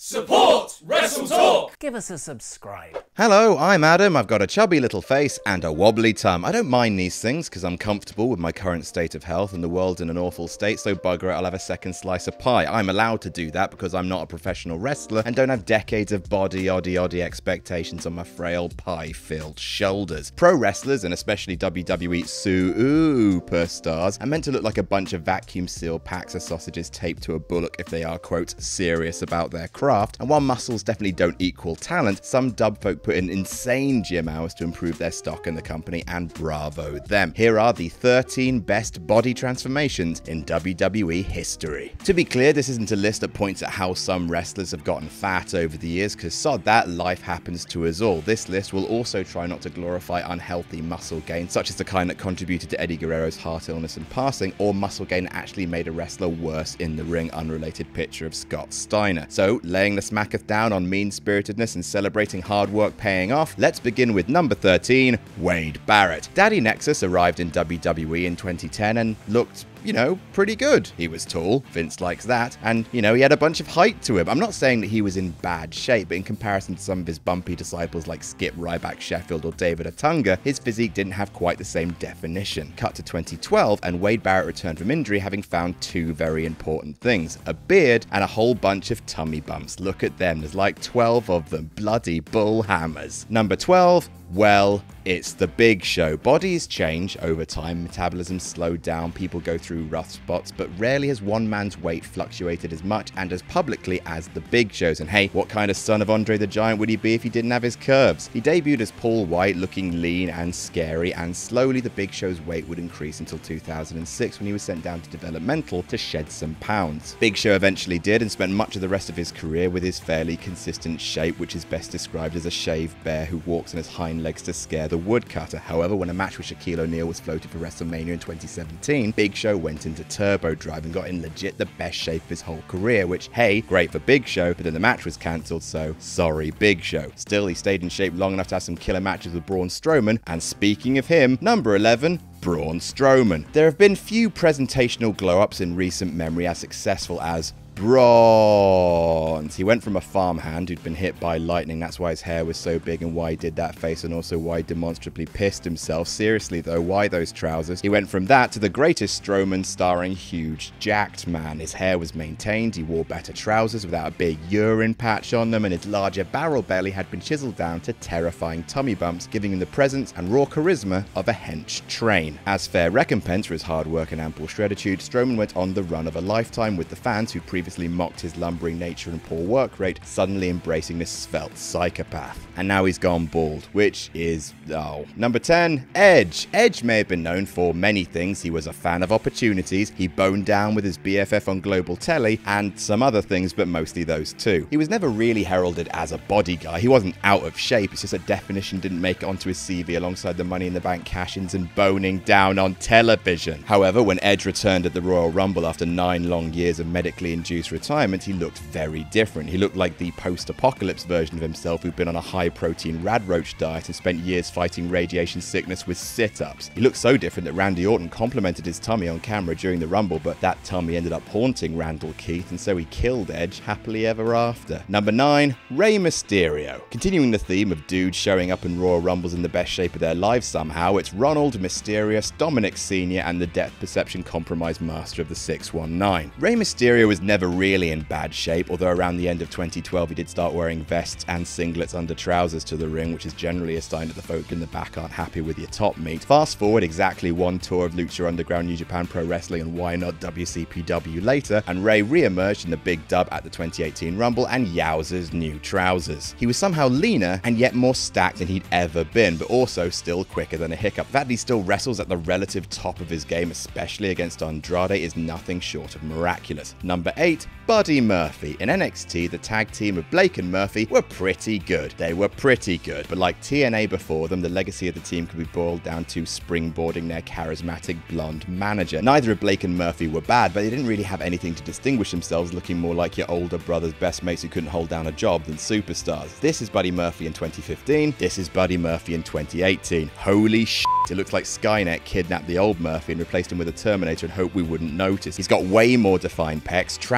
Support Wrestle Talk! Give us a subscribe. Hello, I'm Adam. I've got a chubby little face and a wobbly tum. I don't mind these things because I'm comfortable with my current state of health and the world's in an awful state, so bugger it, I'll have a second slice of pie. I'm allowed to do that because I'm not a professional wrestler and don't have decades of body oddy expectations on my frail pie-filled shoulders. Pro wrestlers, and especially WWE superstars, are meant to look like a bunch of vacuum-sealed packs of sausages taped to a bullock if they are, quote, serious about their craft. And while muscles definitely don't equal talent, some dub folk put in insane gym hours to improve their stock in the company, and bravo them. Here are the 13 best body transformations in WWE history. To be clear, this isn't a list that points at how some wrestlers have gotten fat over the years, because sod that, life happens to us all. This list will also try not to glorify unhealthy muscle gain, such as the kind that contributed to Eddie Guerrero's heart illness and passing, or muscle gain that actually made a wrestler worse in the ring, unrelated picture of Scott Steiner. So, laying the smacketh down on mean-spiritedness and celebrating hard work paying off, let's begin with number 13, Wade Barrett. Daddy Nexus arrived in WWE in 2010 and looked, you know, pretty good. He was tall, Vince likes that, and, you know, he had a bunch of height to him. I'm not saying that he was in bad shape, but in comparison to some of his bumpy disciples like Skip Ryback Sheffield or David Otunga, his physique didn't have quite the same definition. Cut to 2012, and Wade Barrett returned from injury having found two very important things: a beard and a whole bunch of tummy bumps. Look at them, there's like 12 of them, bloody bull hammers. Number 12, well, it's the Big Show. Bodies change over time, metabolism slowed down, people go through rough spots, but rarely has one man's weight fluctuated as much and as publicly as the Big Show's. And hey, what kind of son of Andre the Giant would he be if he didn't have his curves? He debuted as Paul White, looking lean and scary, and slowly the Big Show's weight would increase until 2006 when he was sent down to developmental to shed some pounds. Big Show eventually did and spent much of the rest of his career with his fairly consistent shape, which is best described as a shaved bear who walks on his hind legs to scare the woodcutter. However, when a match with Shaquille O'Neal was floated for WrestleMania in 2017, Big Show went into turbo drive and got in legit the best shape of his whole career, which, hey, great for Big Show, but then the match was cancelled, so sorry Big Show. Still, he stayed in shape long enough to have some killer matches with Braun Strowman, and speaking of him, number 11, Braun Strowman. There have been few presentational glow-ups in recent memory as successful as Bronze. He went from a farmhand who'd been hit by lightning, that's why his hair was so big and why he did that face, and also why he demonstrably pissed himself. Seriously though, why those trousers? He went from that to the greatest Strowman starring huge jacked man. His hair was maintained, he wore better trousers without a big urine patch on them, and his larger barrel belly had been chiseled down to terrifying tummy bumps, giving him the presence and raw charisma of a hench train. As fair recompense for his hard work and ample shredditude, Strowman went on the run of a lifetime, with the fans who previously mocked his lumbering nature and poor work rate suddenly embracing this svelte psychopath. And now he's gone bald, which is, oh. Number 10, Edge. Edge may have been known for many things. He was a fan of opportunities, he boned down with his BFF on global telly, and some other things, but mostly those two. He was never really heralded as a body guy. He wasn't out of shape, it's just that definition didn't make it onto his CV alongside the Money in the Bank cash-ins and boning down on television. However, when Edge returned at the Royal Rumble after 9 long years of medically induced retirement, he looked very different. He looked like the post-apocalypse version of himself who'd been on a high-protein radroach diet and spent years fighting radiation sickness with sit-ups. He looked so different that Randy Orton complimented his tummy on camera during the Rumble, but that tummy ended up haunting Randall Keith, and so he killed Edge happily ever after. Number 9, Rey Mysterio. Continuing the theme of dudes showing up in Royal Rumbles in the best shape of their lives somehow, it's Ronald Mysterious, Dominic Sr., and the depth perception compromise master of the 619. Rey Mysterio was never really in bad shape, although around the end of 2012 he did start wearing vests and singlets under trousers to the ring, which is generally a sign that the folk in the back aren't happy with your top meat. Fast forward exactly one tour of Lucha Underground, New Japan Pro Wrestling, and why not WCPW later, and Rey re-emerged in the big dub at the 2018 Rumble, and yowzers, new trousers. He was somehow leaner and yet more stacked than he'd ever been, but also still quicker than a hiccup. The fact that he still wrestles at the relative top of his game, especially against Andrade, is nothing short of miraculous. Number 8, Buddy Murphy. In NXT, the tag team of Blake and Murphy were pretty good. They were pretty good, but like TNA before them, the legacy of the team could be boiled down to springboarding their charismatic blonde manager. Neither of Blake and Murphy were bad, but they didn't really have anything to distinguish themselves, looking more like your older brother's best mates who couldn't hold down a job than superstars. This is Buddy Murphy in 2015, this is Buddy Murphy in 2018. Holy shit, it looks like Skynet kidnapped the old Murphy and replaced him with a Terminator and hoped we wouldn't notice. He's got way more defined pecs,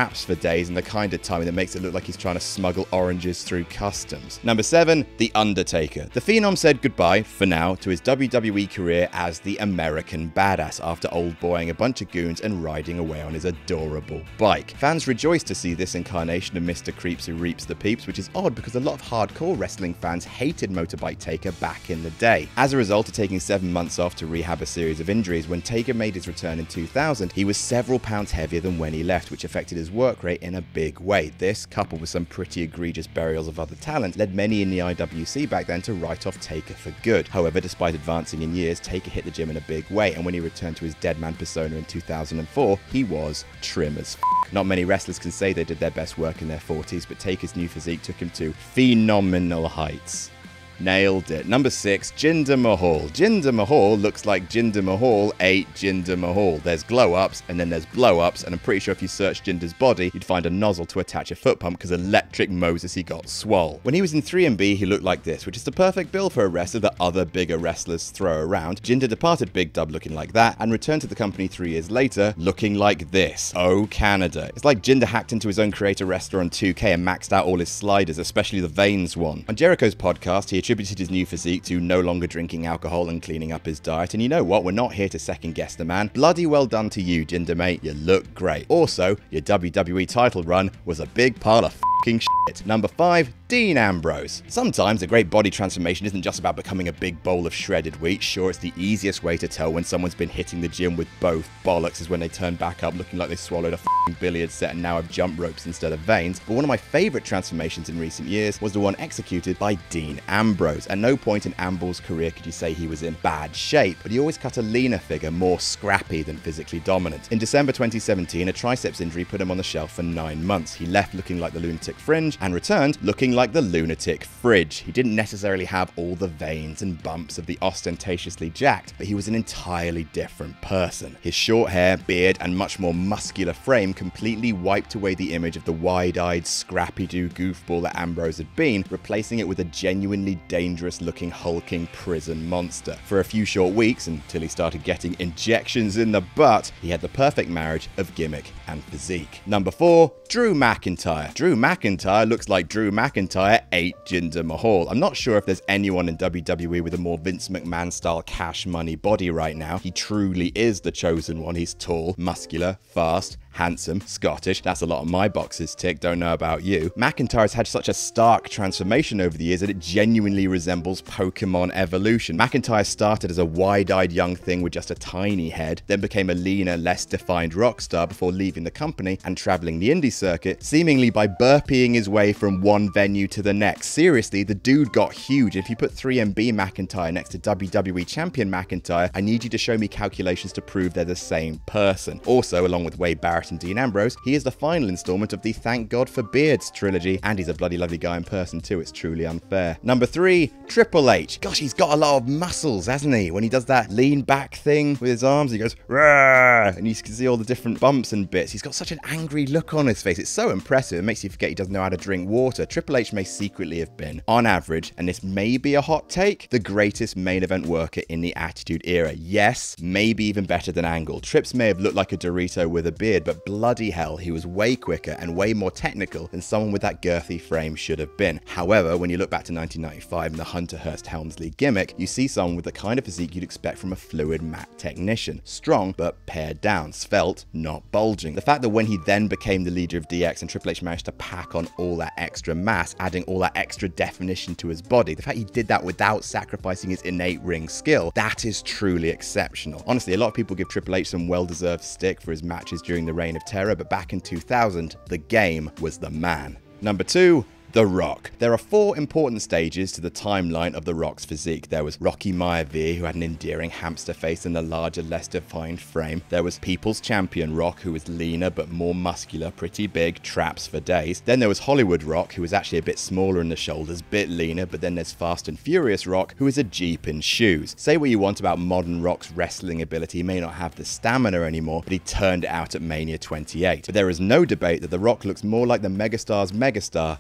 traps for days and the kind of timing that makes it look like he's trying to smuggle oranges through customs. Number 7, The Undertaker. The Phenom said goodbye, for now, to his WWE career as the American Badass after old boying a bunch of goons and riding away on his adorable bike. Fans rejoiced to see this incarnation of Mr. Creeps who reaps the peeps, which is odd because a lot of hardcore wrestling fans hated Motorbike Taker back in the day. As a result of taking 7 months off to rehab a series of injuries, when Taker made his return in 2000, he was several pounds heavier than when he left, which affected his work rate in a big way. This, coupled with some pretty egregious burials of other talent, led many in the IWC back then to write off Taker for good. However, despite advancing in years, Taker hit the gym in a big way, and when he returned to his Deadman persona in 2004, he was trim as f***. Not many wrestlers can say they did their best work in their 40s, but Taker's new physique took him to phenomenal heights. Nailed it. Number 6, Jinder Mahal. Jinder Mahal looks like Jinder Mahal ate Jinder Mahal. There's glow-ups and then there's blow-ups, and I'm pretty sure if you search Jinder's body, you'd find a nozzle to attach a foot pump because electric Moses he got swole. When he was in 3MB, he looked like this, which is the perfect bill for a wrestler that other bigger wrestlers throw around. Jinder departed Big Dub looking like that and returned to the company 3 years later looking like this. Oh, Canada. It's like Jinder hacked into his own creator wrestler on 2K and maxed out all his sliders, especially the veins one. On Jericho's podcast, he attributed his new physique to no longer drinking alcohol and cleaning up his diet, and you know what, we're not here to second guess the man. Bloody well done to you, Jinder mate, you look great. Also, your WWE title run was a big pile of f***ing shit. Number 5, Dean Ambrose. Sometimes a great body transformation isn't just about becoming a big bowl of shredded wheat. Sure, it's the easiest way to tell when someone's been hitting the gym with both bollocks is when they turn back up looking like they swallowed a f***ing billiard set and now have jump ropes instead of veins. But one of my favourite transformations in recent years was the one executed by Dean Ambrose. At no point in Ambrose's career could you say he was in bad shape, but he always cut a leaner figure, more scrappy than physically dominant. In December 2017, a triceps injury put him on the shelf for 9 months. He left looking like the Lunatic Fringe and returned looking like the Lunatic Fridge. He didn't necessarily have all the veins and bumps of the ostentatiously jacked, but he was an entirely different person. His short hair, beard, and much more muscular frame completely wiped away the image of the wide-eyed, scrappy-do goofball that Ambrose had been, replacing it with a genuinely dangerous-looking, hulking prison monster. For a few short weeks, until he started getting injections in the butt, he had the perfect marriage of gimmick and physique. Number 4, Drew McIntyre. Drew McIntyre looks like Drew McIntyre ate Jinder Mahal. I'm not sure if there's anyone in WWE with a more Vince McMahon-style cash money body right now. He truly is the chosen one. He's tall, muscular, fast, handsome, Scottish. That's a lot of my boxes ticked, don't know about you. McIntyre's had such a stark transformation over the years that it genuinely resembles Pokemon evolution. McIntyre started as a wide-eyed young thing with just a tiny head, then became a leaner, less defined rock star before leaving the company and traveling the indie circuit, seemingly by burpeeing his way from one venue to the next. Seriously, the dude got huge. If you put 3MB McIntyre next to WWE Champion McIntyre, I need you to show me calculations to prove they're the same person. Also, along with Wade Barrett and Dean Ambrose, he is the final installment of the Thank God for Beards trilogy, and he's a bloody lovely guy in person too. It's truly unfair. Number 3, Triple H. Gosh, he's got a lot of muscles, hasn't he? When he does that lean back thing with his arms, he goes, "Rah!" and you can see all the different bumps and bits. He's got such an angry look on his face. It's so impressive. It makes you forget he doesn't know how to drink water. Triple H may secretly have been, on average, and this may be a hot take, the greatest main event worker in the Attitude Era. Yes, maybe even better than Angle. Trips may have looked like a Dorito with a beard, but bloody hell, he was way quicker and way more technical than someone with that girthy frame should have been. However, when you look back to 1995 and the Hunter Hearst Helmsley gimmick, you see someone with the kind of physique you'd expect from a fluid mat technician. Strong, but pared down. Svelte, not bulging. The fact that when he then became the leader of DX and Triple H managed to pack on all that extra mass, adding all that extra definition to his body, the fact he did that without sacrificing his innate ring skill, that is truly exceptional. Honestly, a lot of people give Triple H some well-deserved stick for his matches during the Reign of Terror, but back in 2000, the Game was the man. Number 2, The Rock. There are 4 important stages to the timeline of The Rock's physique. There was Rocky Maivia, who had an endearing hamster face and a larger, less defined frame. There was People's Champion Rock, who was leaner but more muscular, pretty big, traps for days. Then there was Hollywood Rock, who was actually a bit smaller in the shoulders, bit leaner, but then there's Fast and Furious Rock, who is a Jeep in shoes. Say what you want about modern Rock's wrestling ability, he may not have the stamina anymore, but he turned it out at Mania 28. But there is no debate that The Rock looks more like the megastar's megastar than he ever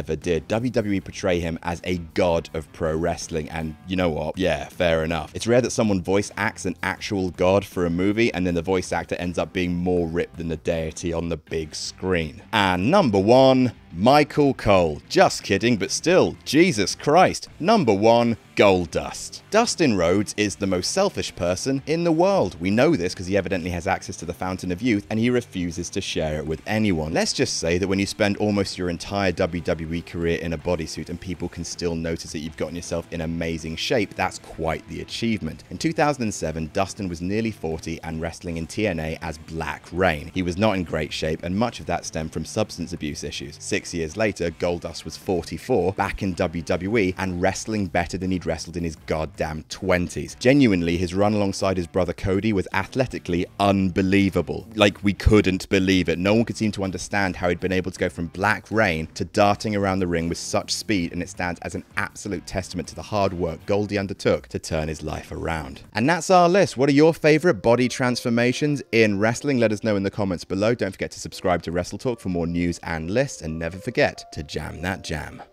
ever did. WWE portray him as a god of pro wrestling, and you know what? Yeah, fair enough. It's rare that someone voice acts an actual god for a movie, and then the voice actor ends up being more ripped than the deity on the big screen. And number 1, Michael Cole. Just kidding, but still, Jesus Christ. Number 1, Goldust. Dustin Rhodes is the most selfish person in the world. We know this because he evidently has access to the Fountain of Youth and he refuses to share it with anyone. Let's just say that when you spend almost your entire WWE career in a bodysuit and people can still notice that you've gotten yourself in amazing shape, that's quite the achievement. In 2007, Dustin was nearly 40 and wrestling in TNA as Black Reign. He was not in great shape, and much of that stemmed from substance abuse issues. 6 years later, Goldust was 44, back in WWE, and wrestling better than he'd wrestled in his goddamn 20s. Genuinely, his run alongside his brother Cody was athletically unbelievable. Like, we couldn't believe it. No one could seem to understand how he'd been able to go from Black Reign to darting around the ring with such speed, and it stands as an absolute testament to the hard work Goldie undertook to turn his life around. And that's our list. What are your favorite body transformations in wrestling? Let us know in the comments below. Don't forget to subscribe to WrestleTalk for more news and lists, and never forget to jam that jam.